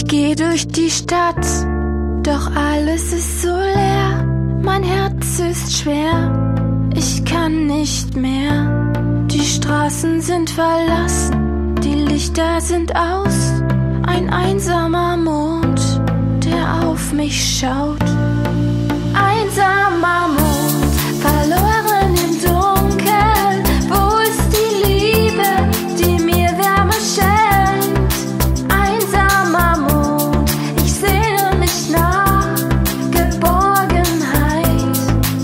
Geh durch die Stadt, doch alles ist so leer. Mein Herz ist schwer, ich kann nicht mehr. Die Straßen sind verlassen, die Lichter sind aus. Ein einsamer Mond, der auf mich schaut. Einsamer Mond, verloren im Dunkeln. Wo ist die Liebe, die mir Wärme schenkt? Einsamer Mond, ich sehne mich nach Geborgenheit.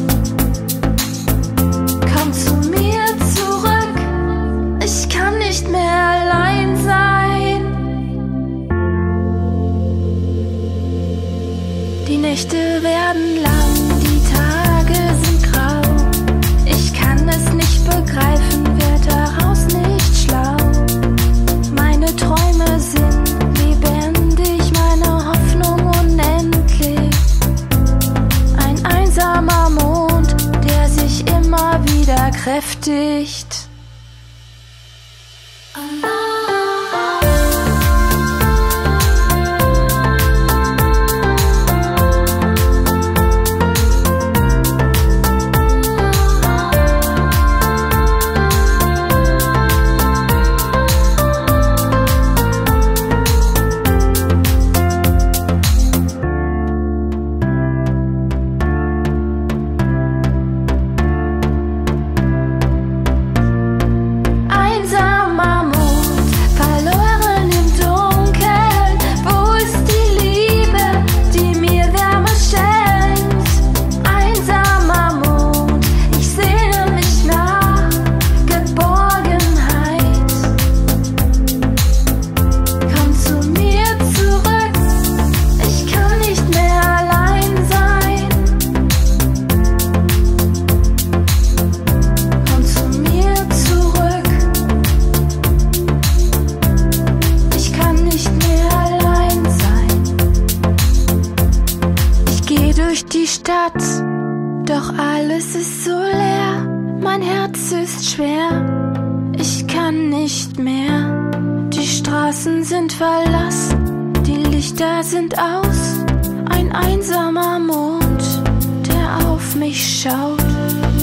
Komm zu mir zurück, ich kann nicht mehr allein sein. Die Nächte werden lang, die Tage sind grau. Ich kann es nicht begreifen, werd daraus nicht schlau. Meine Träume sind lebendig, meine Hoffnung unendlich. Ein einsamer Mond, der sich immer wieder kräftigt. Die Stadt, doch alles ist so leer. Mein Herz ist schwer, ich kann nicht mehr. Die Straßen sind verlassen, die Lichter sind aus. Ein einsamer Mond, der auf mich schaut.